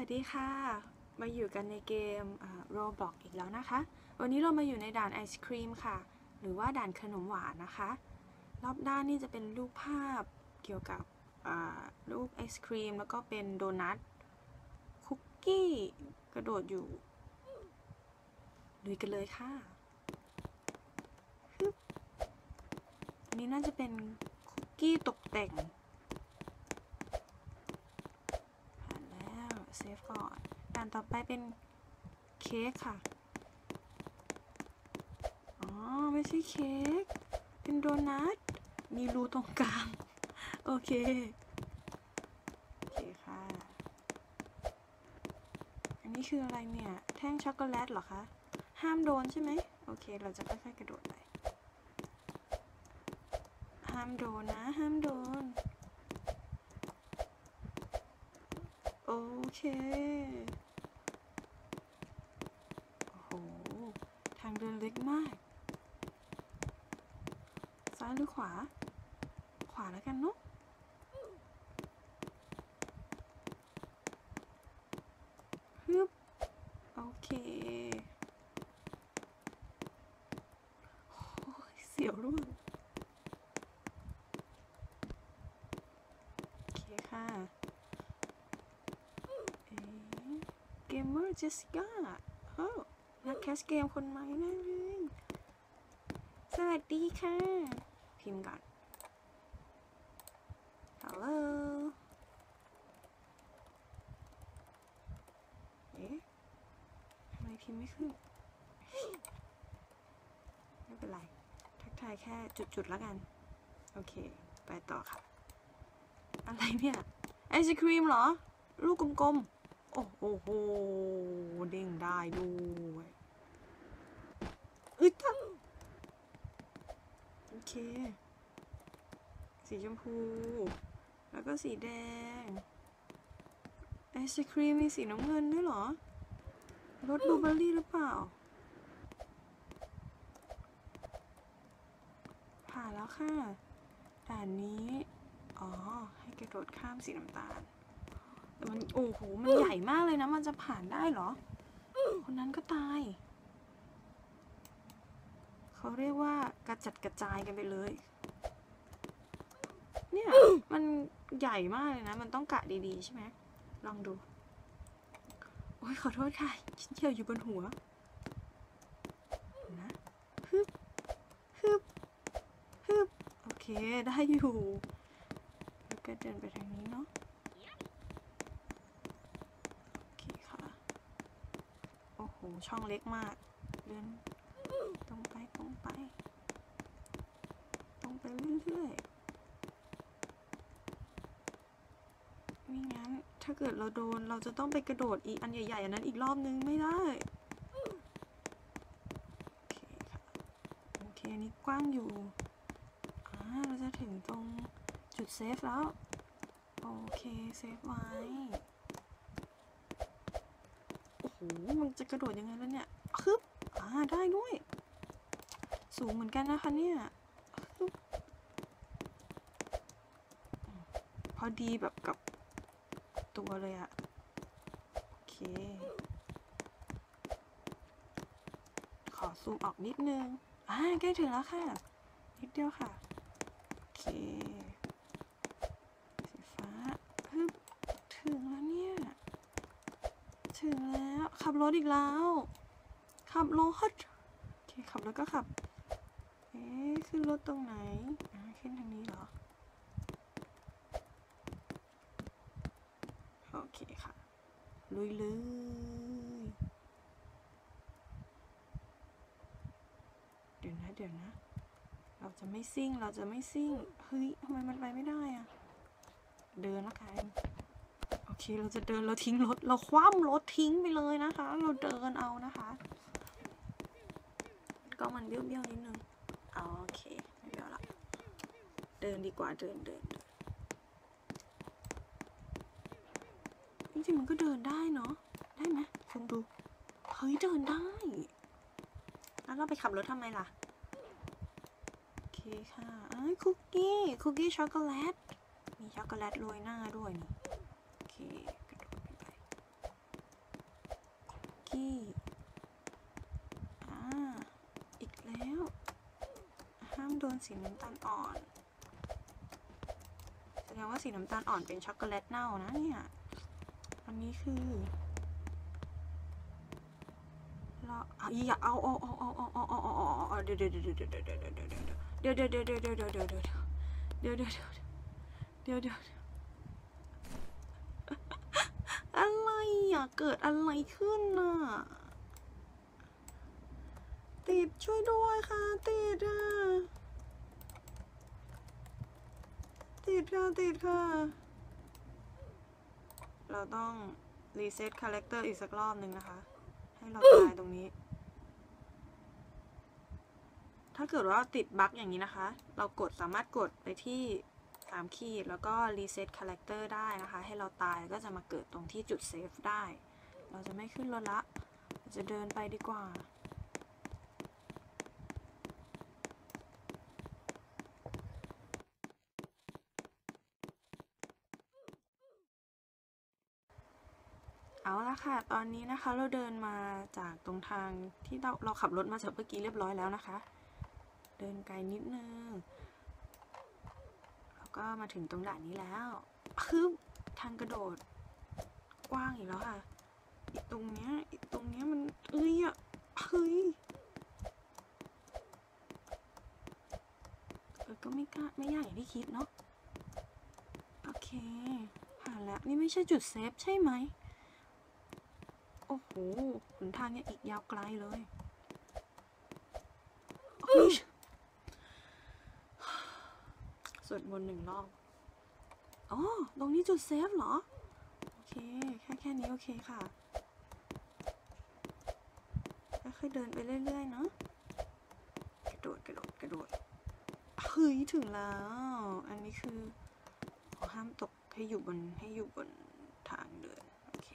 ดีค่ะมาอยู่กันในเกมRoblox อีกแล้วนะคะวันนี้เรามาอยู่ในด่านไอศครีมค่ะหรือว่าด่านขนมหวานนะคะรอบด้านนี่จะเป็นรูปภาพเกี่ยวกับรูปไอศครีมแล้วก็เป็นโดนัทคุกกี้กระโดดอยู่ลุยกันเลยค่ะอันนี้น่าจะเป็นคุกกี้ตกแต่งผ่านแล้วเซฟก่อนด่านต่อไปเป็นเค้กค่ะอ๋อไม่ใช่เค้กเป็นโดนัทมีรูตรงกลางโอเคค่ะอันนี้คืออะไรเนี่ยแท่งช็อกโกแลตเหรอคะห้ามโดนใช่ไหมโอเคเราจะค่อยๆกระโดดไปห้ามโดนนะห้ามโดนโอเคโอ้โหทางเดินเล็กมากซ้ายหรือขวาขวาแล้วกันเนาะฮึบโอเคโอ้ยเสียวร่วงโอเคค่ะเกมเมอร์เจสสิก้านักแคสเกมคนใหม่แน่เลยสวัสดีค่ะพิมพ์ก่อน Hello ทำไมพิมพ์ไม่ขึ้นไม่เป็นไรทักทายแค่จุดๆแล้วกันโอเคไปต่อค่ะอะไรเนี่ยไอศครีมเหรอลูกกลมๆโอ้โหเด้งได้ด้วยทั้งโอเคสีชมพูแล้วก็สีแดงไอศครีมมีสีน้ำเงินด้วยเหรอรสบลูเบอร์รี่หรือเปล่าผ่านแล้วค่ะด่านนี้ให้กระโดดข้ามสีน้ำตาลแต่มันโอ้โหมันใหญ่มากเลยนะมันจะผ่านได้เหรอคนนั้นก็ตายเขาเรียกว่ากระจัดกระจายกันไปเลยเนี่ยมันใหญ่มากเลยนะมันต้องกะดีๆใช่ไหมลองดูโอ้ยขอโทษค่ะชิ้นเดียวอยู่บนหัวนะฮึบฮึบฮึบโอเคได้อยู่แล้วก็เดินไปทางนี้เนาะโอเคค่ะโอ้โหช่องเล็กมากเดินตรงไปตรงไปตรงไปเรื่อยๆไม่งั้นถ้าเกิดเราโดนเราจะต้องไปกระโดดอีกอันใหญ่ๆอันนั้นอีกรอบนึงไม่ได้โอเคอันนี้กว้างอยู่เราจะถึงตรงจุดเซฟแล้วโอเคเซฟไว้โอ้โหมันจะกระโดดยังไงแล้วเนี่ยฮึบได้ด้วยสูงเหมือนกันนะคะเนี่ยฮึบพอดีแบบกับตัวเลยอะโอเคขอซูมออกนิดนึงใกล้ถึงแล้วค่ะนิดเดียวค่ะโอเคสีฟ้าฮึบถึงแล้วเนี่ยถึงแล้วขับรถอีกแล้วขับรถโอเคขับรถก็ขับขึ้นรถตรงไหนขึ้นทางนี้เหรอโอเคค่ะลุยเลยเดี๋ยวนะเราจะไม่ซิ่งเฮ้ยทำไมมันไปไม่ได้อะเดินละกันโอเคเราจะเดินเราทิ้งรถเราคว่ำรถทิ้งไปเลยนะคะเราเดินเอานะคะก็มันเบี้ยวนิดนึงโอเคไม่เบี้ยวละเดินดีกว่าเดินจริงๆมันก็เดินได้เนาะได้ไหมลองดูเฮ้ยเดินได้แล้วเราไปขับรถทำไมล่ะโอเคค่ะคุกกี้ช็อกโกแลตมีช็อกโกแลตโรยหน้าด้วยนี่โอเคกระโดดไปกี้อีกแล้วห้ามโดนสีน้ำตาลอ่อนแสดงว่าสีน้ำตาลอ่อนเป็นช็อกโกแลตเน่านะเนี่ยอันนี้คือเราอย่าเอาเดี๋ยวอะไรอ่ะเกิดอะไรขึ้นน่ะติดช่วยด้วยค่ะติดค่ะเราต้องรีเซ็ตคาแรคเตอร์อีกสักรอบหนึ่งนะคะให้เราตายตรงนี้ถ้าเกิดว่าติดบั๊กอย่างนี้นะคะเราสามารถกดไปที่3 ขีดแล้วก็รีเซ็ตคาแรคเตอร์ได้นะคะให้เราตายก็จะมาเกิดตรงที่จุดเซฟได้เราจะไม่ขึ้นรถละเราจะเดินไปดีกว่าเอาละค่ะตอนนี้นะคะเราเดินมาจากตรงทางที่เราขับรถมาจากเมื่อกี้เรียบร้อยแล้วนะคะเดินไกลนิดนึงแล้วก็มาถึงตรงด่านนี้แล้วคือทางกระโดดกว้างอีกแล้วค่ะอีกตรงเนี้ยมันเฮ้ยก็ไม่ยากอย่างที่คิดเนาะโอเคผ่านแล้วนี่ไม่ใช่จุดเซฟใช่ไหมโอ้โหหนทางเนี่ยอีกยาวไกลเลยสวดมนต์1 รอบอ๋อตรงนี้จุดเซฟเหรอโอเคแค่นี้โอเคค่ะค่อยๆเดินไปเรื่อยๆเนาะกระโดดเฮ้ยถึงแล้วอันนี้คือห้ามตกให้อยู่บนทางเดินโอเค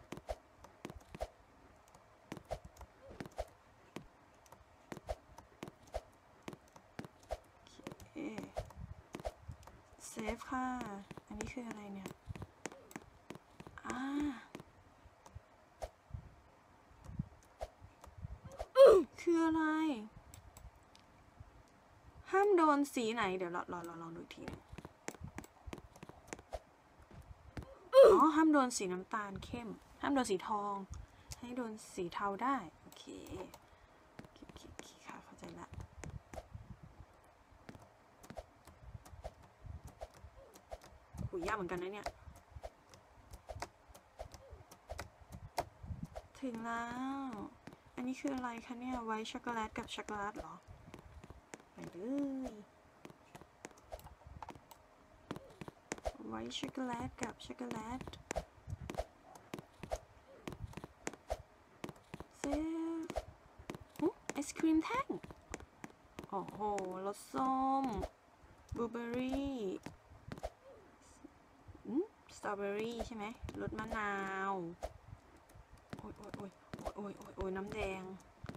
เซฟค่ะอันนี้คืออะไรเนี่ยคืออะไรห้ามโดนสีไหนเดี๋ยวเราลองดูทีนึงห้ามโดนสีน้ำตาลเข้มห้ามโดนสีทองให้โดนสีเทาได้โอเคค่ะเข้าใจละหูยากเหมือนกันนะเนี่ยถึงแล้วอันนี้คืออะไรคะเนี่ยไวท์ช็อกโกแลตกับช็อกโกแลตเหรอไปเลยไวท์ช็อกโกแลตกับช็อกโกแลตเซฟไอศครีมแท่งโอ้โหรสส้มบลูเบอร์รี่สตรอเบอร์รี่ใช่ไหมรสมะนาวโอ้ยน้ำแดง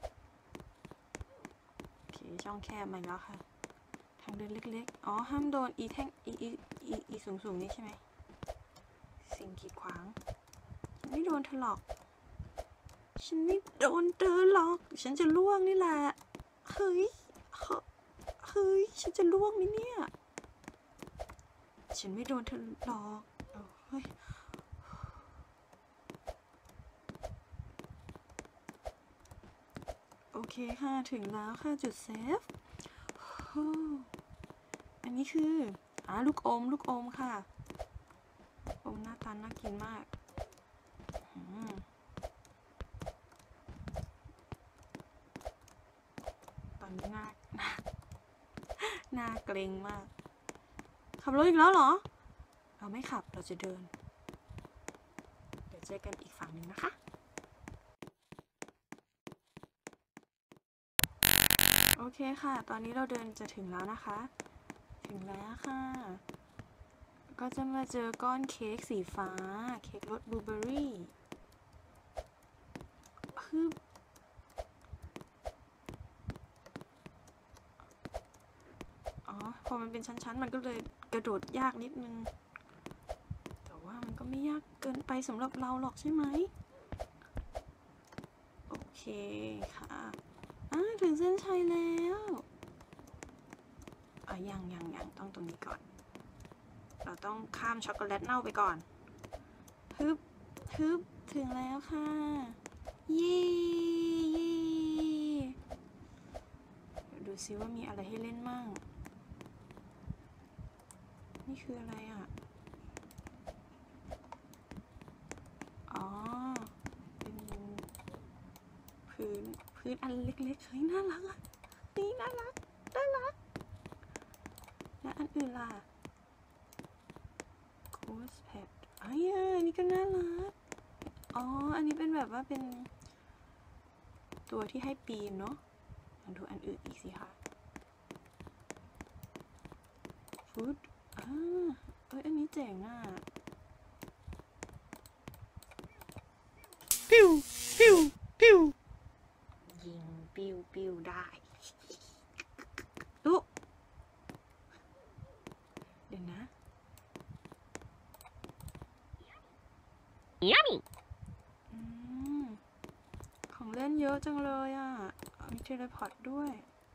โอเคช่องแคบมาแล้วค่ะทางเดินเล็กๆห้ามโดนอีแท่งอีสูงนี่ใช่ไหมสิ่งกีดขวางฉันไม่โดนเธอหรอกฉันจะล่วงนี่แหละเฮ้ยฉันจะล่วงไหมเนี่ยฉันไม่โดนเธอหรอกเฮ้ยโอเคค่ะถึงแล้วค่ะจุดเซฟอันนี้คือลูกอมค่ะอมหน้าตาน่ากินมากตอนนี้น่าเกรงมากขับรถอีกแล้วเหรอเราไม่ขับเราจะเดินเดี๋ยวเจอกันอีกฝั่งหนึ่งนะคะโอเคค่ะตอนนี้เราเดินจะถึงแล้วนะคะถึงแล้วค่ะก็จะมาเจอก้อนเค้กสีฟ้าเค้กรสบลูเบอร์รี่พอมันเป็นชั้นๆมันก็เลยกระโดดยากนิดนึงแต่ว่ามันก็ไม่ยากเกินไปสำหรับเราหรอกใช่ไหมค่ะถึงเส้นชัยแล้วยังต้องตรงนี้ก่อนเราต้องข้ามช็อกโกแลตเน่าไปก่อนฮึบถึงแล้วค่ะเย้เดี๋ยวดูซิว่ามีอะไรให้เล่นมั่งนี่คืออะไรอ่ะอ๋อเป็นพื้นอันเล็กๆเฮ้ยน่ารักอ่ะนี่น่ารักและอันอื่นล่ะGhost Pet อันนี้ก็น่ารักอันนี้เป็นแบบว่าเป็นตัวที่ให้ปีนเนาะลองดูอันอื่นอีกสิคะฟูดอันนี้เจ๋งอ่ะปิ้วยิงปิ้วได้เดี๋ยวนะ Yummy ของเล่นเยอะจังเลยอ่ะมีเทเลพอร์ตด้วย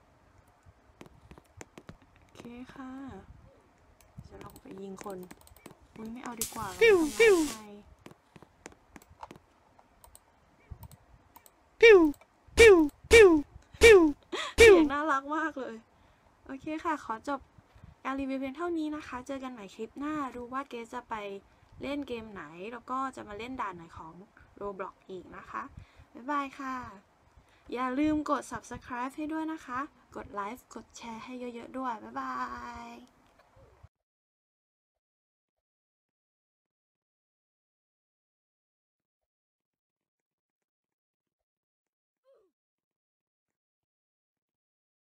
โอเคค่ะจะลองไปยิงคนไม่เอาดีกว่าปิ้วเสียงน่ารักมากเลยโอเคค่ะขอจบการรีวิวเพียงเท่านี้นะคะเจอกันใหม่คลิปหน้าดูว่าเกสจะไปเล่นเกมไหนแล้วก็จะมาเล่นด่านไหนของ Roblox อีกนะคะบ๊ายบายค่ะอย่าลืมกด subscribe ให้ด้วยนะคะกดไลค์กดแชร์ให้เยอะๆด้วยบ๊ายบาย